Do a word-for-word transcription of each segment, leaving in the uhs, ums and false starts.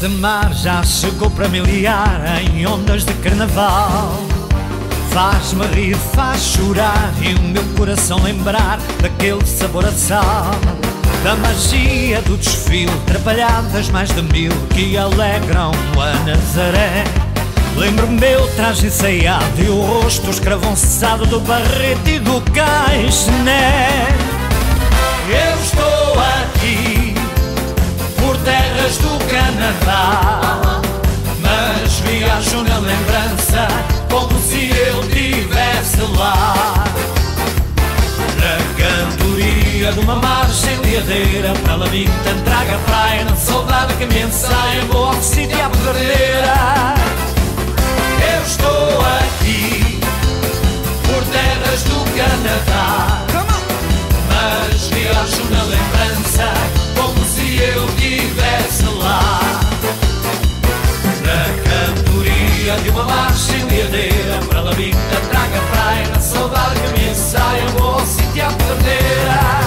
Este mar já chegou para me liar em ondas de carnaval. Faz-me rir, faz chorar e o meu coração lembrar daquele sabor a sal, da magia do desfile, trapalhadas mais de mil que alegram a Nazaré. Lembro-me meu traje ensaiado e o rosto escravonçado do Barreto e do Caixoné. Eu estou aqui por terras do Canadá, mas viajo na lembrança como se eu estivesse lá, na cantoria de uma margem liadeira, para Lamington, traga praia, na saudade que me ensaia, vou ao sítio à pedreira. Eu estou aqui por terras do Canadá, mas viajo na lembrança como se eu estivesse lá, na cantoria de uma margem liadeira, para Lamington, traga praia, na saudade que me ensaia, vou ao sítio à pedreira.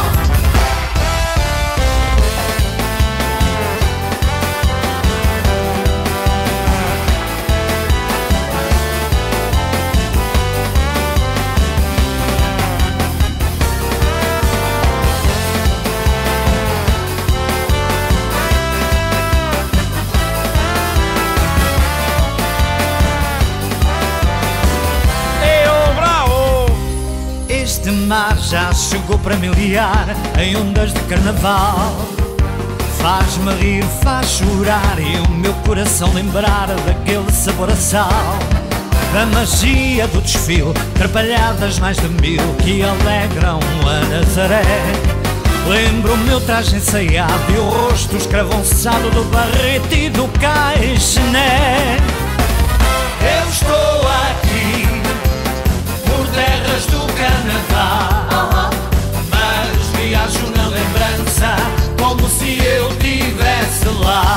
Este mar já chegou para me liar em ondas de carnaval. Faz-me rir, faz chorar e o meu coração lembrar daquele sabor a sal, da magia do desfile, trapalhadas mais de mil que alegram a Nazaré. Lembro o meu traje ensaiado e o rosto escravonçado do Barreto e do Caixoné. Eu estou aqui por terras do Canadá, mas viajo na lembrança como se eu estivesse lá,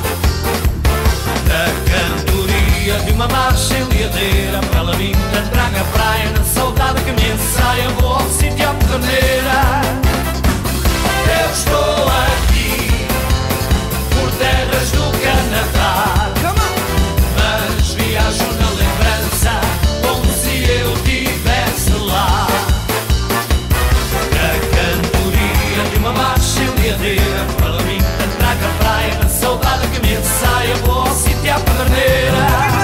na cantoria de uma margem liadeira, para Lamington, traga praia, na saudade que me ensaia, vou ao sítio à pedreira. Eu estou aqui por terras do Canadá, mas viajo na lembrança como se eu estivesse lá, na cantoria de uma margem liadeira, para Lamington, traga praia, na saudade que me ensaia, vou ao sítio à pedreira.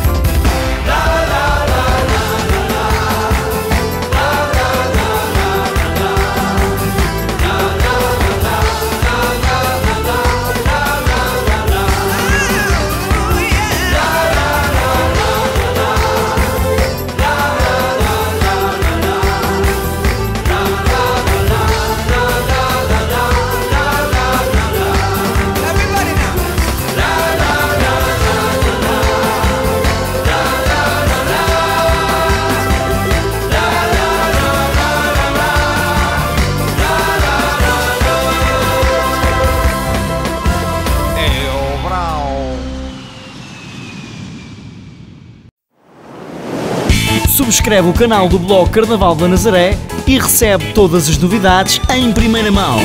Subscreve o canal do blog Carnaval da Nazaré e recebe todas as novidades em primeira mão.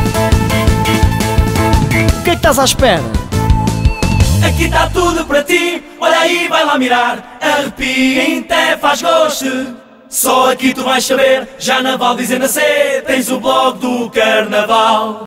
O que é que estás à espera? Aqui está tudo para ti, olha aí, vai lá mirar, arrepia, até faz gosto. Só aqui tu vais saber, já na Val dizendo a C, tens o blog do Carnaval.